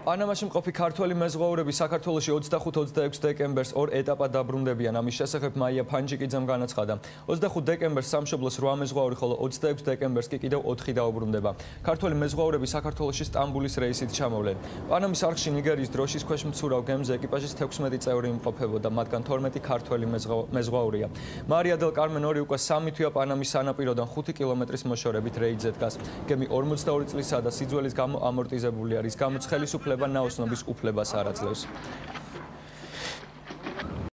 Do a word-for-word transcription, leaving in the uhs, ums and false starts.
პანამაში მყოფი ქართველი მეზღვაურები საქართველოში ოცდახუთ ოცდაექვსი დეკემბერს ორ ეტაპად დაბრუნდებიან. ამის შესახებ მაია ფანჯიკიძემ განაცხადა. ოცდახუთ დეკემბერს სამშობლოს რვა მეზღვაური, ხოლო ოცდაექვსი დეკემბერს კი კიდევ ოთხი დაუბრუნდება. ქართველი მეზღვაურები საქართველოში სტამბულის რეისით ჩამოვლენ. პანამის არხში ნიგერიის დროშის ქვეშ მცურავ გემზე ეკიპაჟის თექვსმეტი წევრი იმყოფებოდა, მათგან თორმეტი ქართველი მეზღვაურია. მარია დელ კარმენ ორი უკვე სამი თვეა პანამის სანაპიროდან ხუთი კილომეტრის მოშორებით რეიდზე დგას. გემი ორმოცდაორი წლისაა და სიძველის გამო ამორტიზებულია, რის გამოც ხელისუფლება ნაოსნობის უფლებას არ აძლევს.